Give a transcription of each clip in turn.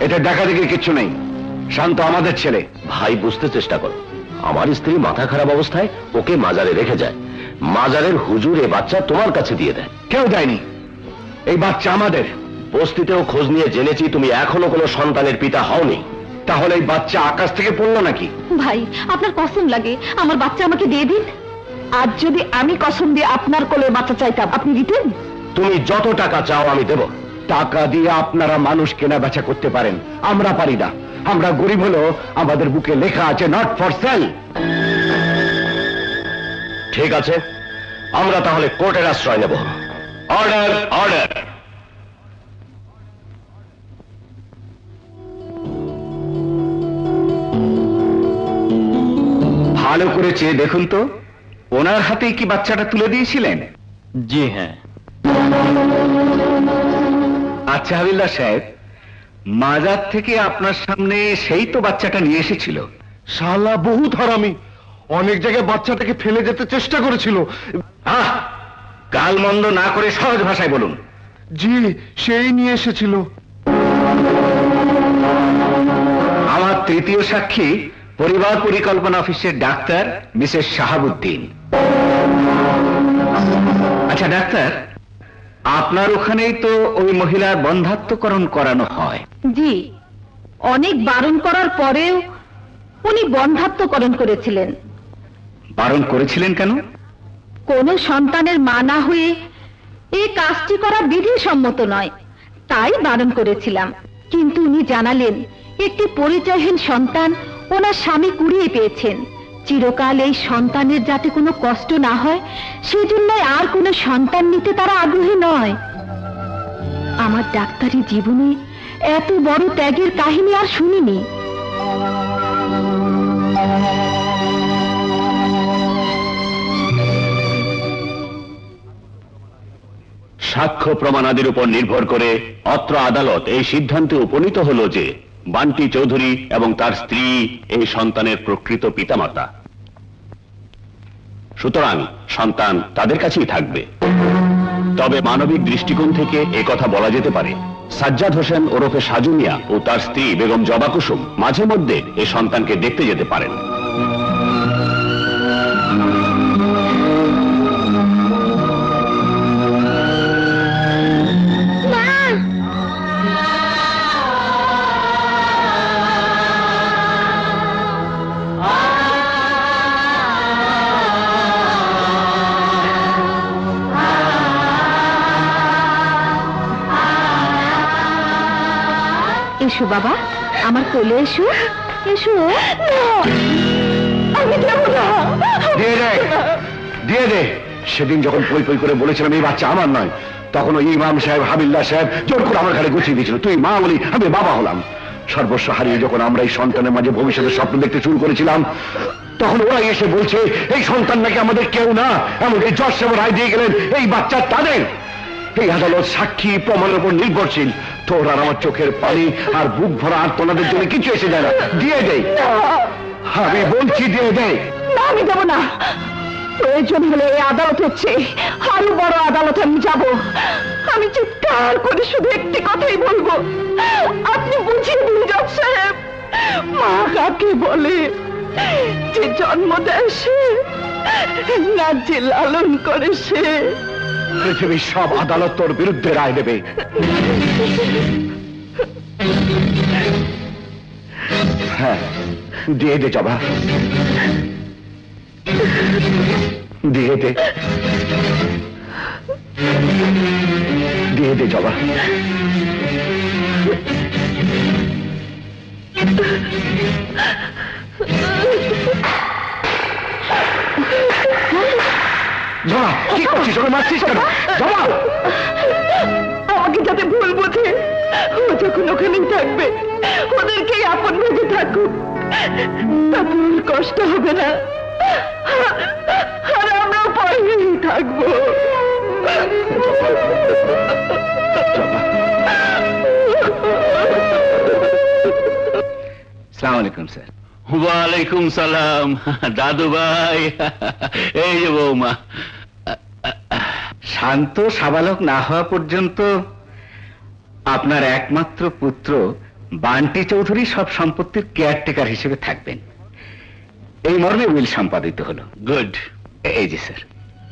এটা দেখা দেখি কিচ্ছু নেই। শান্ত আমাদের ছেলে। ভাই বুঝতে চেষ্টা করো, আমার স্ত্রী মাথা খারাপ অবস্থায় ওকে মাজারে রেখে যায়, মাজারের হুজুর এ বাচ্চা তোমার কাছে দিয়ে দেয়। কেউ দেয়নি, এই বাচ্চা আমাদের। বস্তিতেও খোঁজ নিয়ে জেনেছি তুমি এখনো কোনো সন্তানের পিতা হওনি। তাহলে এই বাচ্চা আকাশ থেকে পড়লো নাকি? ভাই আপনার কসম লাগে, আমার বাচ্চা আমাকে দিয়ে দিন। আজ যদি আমি কসম দিয়ে আপনার কোলে বাচ্চা চাইতাম, আপনি দিতেন? তুমি যত টাকা চাও আমি দেব। টাকা দিয়ে আপনারা মানুষ কেনা বেচা করতে পারেন, আমরা পারি না। আমরা গরিব হলো, আমাদের বুকে লেখা আছে নট ফর সেল। ঠিক আছে, আমরা তাহলে কোর্টের আশ্রয় নেব। Order, order. ভালো করে চেয়ে দেখুন তো, ওনার হাতেই কি বাচ্চাটা তুলে দিয়েছিলেন? জি হ্যাঁ। আচ্ছা হাবিলদার সাহেব, মাজার থেকে আপনার সামনে সেই তো বাচ্চাটা নিয়ে এসেছিল। শালা বহুত হারামি, অনেক জায়গায় বাচ্চাটাকে ফেলে যেতে চেষ্টা করেছিল। গাল মন্দ না করে সহজ ভাষায় বলুন। জি, সেই নিয়ে এসেছিল। আমার তৃতীয় সাক্ষী পরিবার পরিকল্পনা অফিসের ডাক্তার মিসেস শাহাবুদ্দিন। আচ্ছা ডাক্তার, আপনার ওখানেই তো ওই মহিলার বন্ধাত্মকরণ করানো হয়। জি, অনেক বারণ করার পরেও উনি বন্ধাত্মকরণ করেছিলেন। বারণ করেছিলেন কেন? কোন সন্তানের মা না হয়ে এই কাজটি করা বিধিসম্মত নয়, তাই বারণ করেছিলাম। কিন্তু উনি জানালেন একটি পরিচয়হীন সন্তান ওনার স্বামী কুড়িয়ে পেয়েছেন। চিরকাল এই সন্তানের যাতে কোনো কষ্ট না হয় সেজন্য আর কোনো সন্তান নিতে তারা আগ্রহী নয়। আমার ডাক্তারি জীবনে এত বড় ত্যাগের কাহিনী আর শুনিনি। সাক্ষ্য প্রমাণাদির উপর নির্ভর করে অত্র আদালত এই সিদ্ধান্তে উপনীত হলো যে বান্টি চৌধুরী এবং তার স্ত্রী এই সন্তানের প্রকৃত পিতামাতা। সুতরাং সন্তান তাদের কাছেই থাকবে। তবে মানবিক দৃষ্টিকোণ থেকে একথা বলা যেতে পারে, সাজ্জাদ হোসেন ওরফে সাজু মিয়া ও তার স্ত্রী বেগম জবা কুসুম মাঝে মধ্যে এই সন্তানকে দেখতে যেতে পারেন। এসো বাবা, আমার কোলে এসো। এসো। আমি দেব না। দিয়ে দে, দিয়ে দে। সেদিন যখন পই পই করে বলেছিলাম এই বাচ্চা আমার নয়, তখন ওই ইমাম সাহেব হাবিলদার সাহেব জোর করে আমার ঘাড়ে গুছিয়ে দিয়েছিল। তুই মা বলি, আমি বাবা হলাম। সর্বস্ব হারিয়ে যখন আমরা এই সন্তানের মাঝে ভবিষ্যতের স্বপ্ন দেখতে শুরু করেছিলাম, তখন ওরাই এসে বলছে এই সন্তান নাকি আমাদের কেউ না। এমনকি জজ সাহেব রায় দিয়ে গেলেন এই বাচ্চা তাদের। এই আদালত সাক্ষী প্রমাণের উপর নির্ভরশীল। তোর আর আমার চোখের পানি আর বুক ভরা আর্তনাদের জন্য কিছু এসে যায় না। দিয়ে দেয়, আমি বলছি দিয়ে দেয়। না, আমি দেব না। প্রয়োজন হলে এই আদালত হচ্ছে আরো বড় আদালত আমি যাব। আমি চিৎকার করে শুধু একটি কথাই বলবো, আপনি বুঝিয়ে দিন জজ সাহেব, মা কাকে বলে? যে জন্ম দেয় সে, না যে লালন করে সে। পৃথিবীর সব আদালত তোর বিরুদ্ধে রায় দেবে। হ্যাঁ, দিয়ে দে জবা, দিয়ে দে, দিয়ে দে জবা। জবা, কি করছিস? ওকে মারছিস কেন? জবা, আমাকে যাতে ভুল বোঝে, ও যখন ওখানেই থাকবে ওদেরকেই আপন ভেবে থাকুক, তাতে কষ্ট হবে না, আর আমরাও পাশেই থাকবো। আসসালামু আলাইকুম স্যার। ওয়ালাইকুম সালাম দাদু ভাই, এই যে বৌমা। শান্ত সাবালক না হওয়া পর্যন্ত আপনার একমাত্র পুত্র বান্টি চৌধুরী সব সম্পত্তির কেয়ারটেকার হিসেবে থাকবেন, এই মর্মে উইল সম্পাদিত হলো। গুড। এই যে স্যার।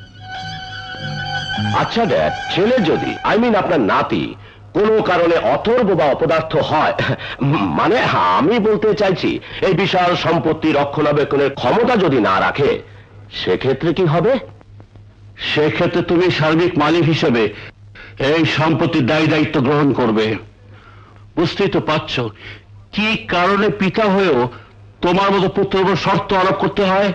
আচ্ছা ড্যাড, ছেলে যদি আপনার নাতি কোনো কারণে অথর্ব বা অপদার্থ হয়, মানে আমি বলতে চাইছি এই বিশাল সম্পত্তি রক্ষণাবেক্ষণের ক্ষমতা যদি না রাখে, সেক্ষেত্রে কি হবে? সেক্ষেত্রে তুমি সার্বিক মালিক হিসেবে এই সম্পত্তির দায়িত্ব গ্রহণ করবে। বুঝতেই তো পারছ কি কারণে পিতা হয়েও তোমার মতো পুত্রের উপর শর্ত আরোপ করতে হয়।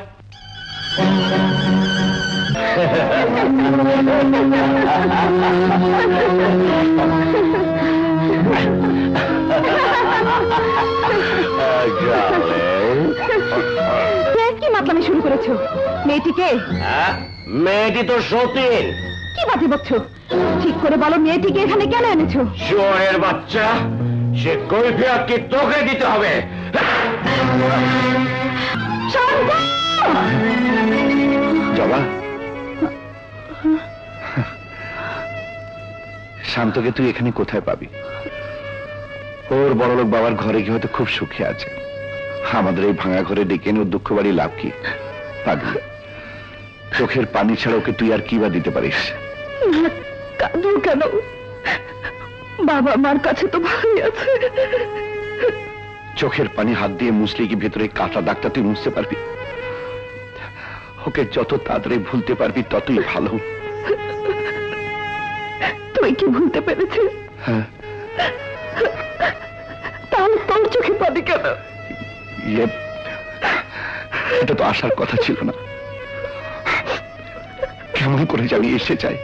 কি মাতলামি শুরু করেছো? মেয়েটিকে? মেয়েটি তো সতীন। কি বাতি বকছো? ঠিক করে বলো, মেয়েটিকে এখানে কেন এনেছো? চোরের বাচ্চা, সে কৈফিয়ত কি তোকে দিতে হবে? জবা, শান্তকে তুই এখানে কোথায় পাবি? ওর বড়লোক বাবার ঘরে গিয়ে হয়তো খুব সুখে আছে। আমাদের এই ভাঙা ঘরে ডেকে এনে ওর দুঃখ বাড়ি লাভ কি? পাগলি, চোখের পানি ছাড়া ওকে তুই আর কি বা দিতে পারিস? কাঁদো কেন? বাবা মার কাছে তো ভালোই আছে। চোখের পানি হাত দিয়ে মুছলে কি ভেতরে কাটা দাগটা তুই মুছতে পারবি? ওকে যত তাড়াতাড়ি ভুলতে পারবি ততই ভালো। তুই কি ভুলতে পেরেছিস? হ্যাঁ। তাহলে তোর চোখে পানি কেন? এটা তো আসার কথা ছিল না। কেমন করে জানি এসে যায়।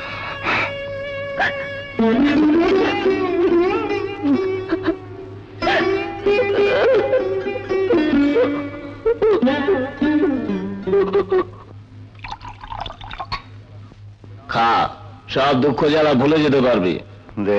খা, সব দুঃখ জ্বালা ভুলে যেতে পারবি। দে।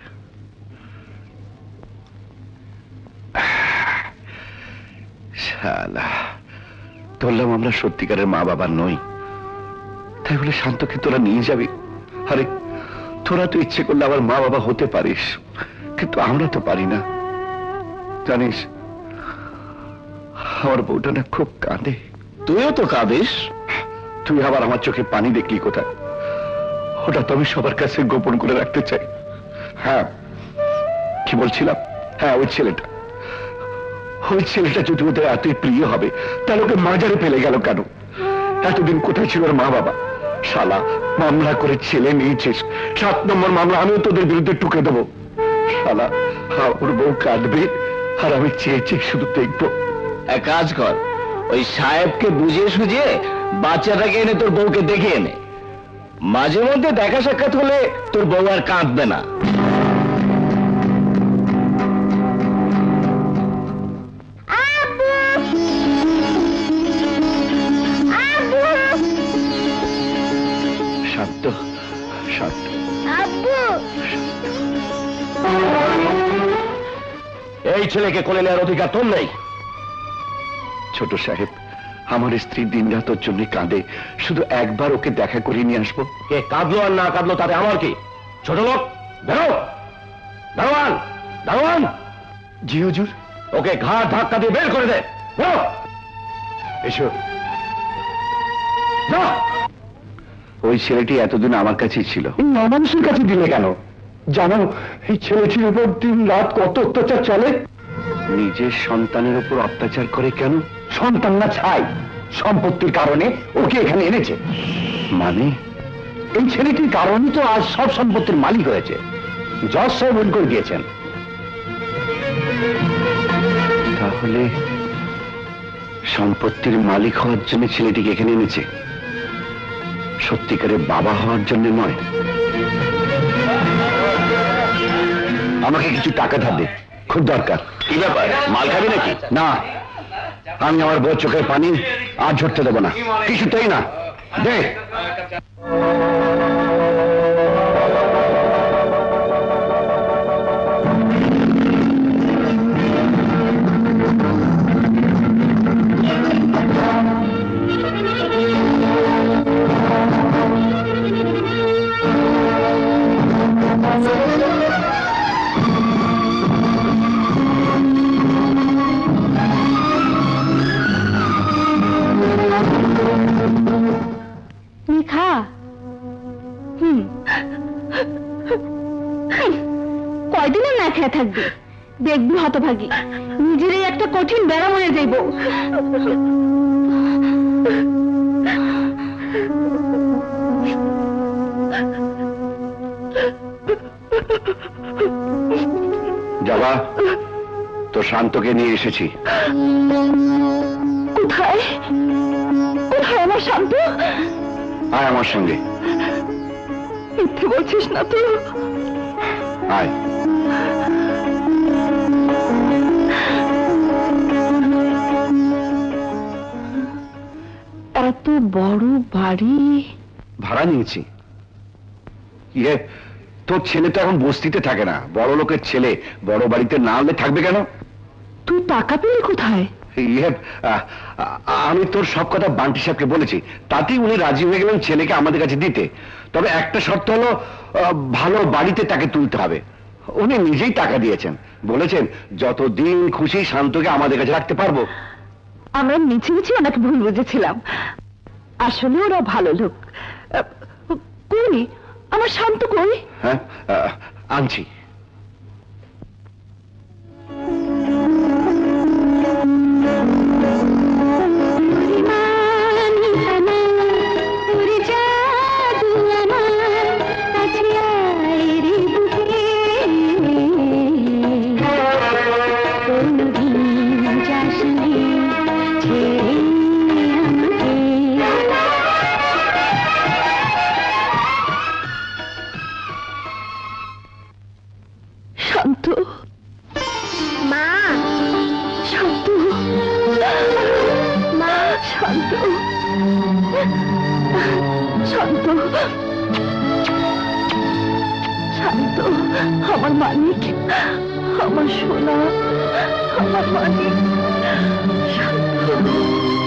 শালা, বললাম আমরা সত্যিকারের মা বাবা নই, তাই বলে শান্তকে তোরা নিয়ে যাবি? আরে তোরা তো ইচ্ছে করলে আবার মা বাবা হতে পারিস, কিন্তু আমরা তো পারি না। জানিস, আমার বউটা না খুব কাঁদে। তুইও তো কাঁদিস। তুই আবার আমার চোখে পানি দেখলি কোথায়? ওটা তো আমি সবার কাছে গোপন করে রাখতে চাই। হ্যাঁ, কি বলছিলাম? হ্যাঁ, ওই ছেলেটা যদি ওদের এতই প্রিয় হবে, তাহলে ওকে মাজারে ফেলে গেল কেন? এতদিন কোথায় ছিল ওর মা বাবা? শালা, মামলা করে ছেলে নিয়েছিস, 7 নম্বর মামলা আমিও তোদের বিরুদ্ধে টুকে দেবো। শালা, ওর বউ কাঁদবে আর আমি চেয়ে চেয়ে শুধু দেখবো। এক কাজ কর, ওই সাহেবকে বুঝিয়ে সুঝিয়ে বাচ্চাটাকে এনে তোর বউকে দেখে এনে, মাঝে মধ্যে দেখা সাক্ষাৎ হলে তোর বউ আর কাঁদবে না। শান্ত, শান্ত। এই ছেলেকে কোলে নেওয়ার অধিকার তোর নেই। ছোট সাহেব, আমার স্ত্রী দিন রাত ওর জন্য কাঁদে, শুধু একবার ওকে দেখা করে নিয়ে আসবো। কে কাঁদলো আর না কাঁদলো তাতে আমার কি? ছোট লোক, বেরো। দারোয়ান, দারোয়ান। জি হুজুর। ওকে ঘাড় ধাক্কা দিয়ে বের করে দে। বেরো। এসো। ওই ছেলেটি এতদিন আমার কাছেই ছিল। মানুষের কাছে দিলে কেন? জানো এই ছেলেটির উপর দিন রাত কত অত্যাচার চলে? নিজের সন্তানের উপর অত্যাচার করে কেন? সন্তান না ছাই, সম্পত্তির কারণে ওকে এখানে এনেছে। মানে? এই ছেলেটির কারণে তো আজ সব সম্পত্তির মালিক হয়েছে। জজ সাহেব উইল করে দিয়েছেন। তাহলে সম্পত্তির মালিক হওয়ার জন্য ছেলেটিকে এখানে এনেছে, সত্যিকারের বাবা হওয়ার জন্য নয়। আমাকে কিছু টাকা ধার দে, খুব দরকার। কি ব্যাপার, মাল খাবি নাকি? না, আমি আমার বউ চোখের পানি আর ঝরতে দেবো না, কিছুতেই না। দে। কয়দিনে না খেয়ে থাকবি? দেখবি হতভাগী, নিজেরই একটা কঠিন বেড়া হয়ে যাইব। জবা, তো শান্তকে নিয়ে এসেছি। কোথায় কোথায় আমার শান্ত? আয় আমার সঙ্গে। মিথ্যে বলছিস না তো? আয়। এত বড় বাড়ি ভাড়া নিয়েছি। ইয়ে, তোর ছেলে তো এখন বস্তিতে থাকে না, বড় লোকের ছেলে, বড় বাড়িতে না হলে থাকবে কেন? তুই টাকা পেলি কোথায়? ইয়ে, আমি তোর সব কথা বান্টি সাহেবকে বলেছি, তাতেই উনি রাজি হয়ে গেলেন ছেলেকে আমাদের কাছে দিতে। তবে একটা শর্ত হলো, ভালো বাড়িতে তাকে তুলতে হবে। উনি নিজেই টাকা দিয়েছেন, বলেছেন যতদিন খুশি শান্তকে আমাদের কাছে রাখতে পারবো। আমরা মিছি মিছি ওনাকে ভুল বুঝেছিলাম, আসলে ওরা ভালো লোক। কই আমার শান্ত কই? হ্যাঁ, আনছি। আমার মানিক, আমার সোনা, আমার মানিক, শান্ত।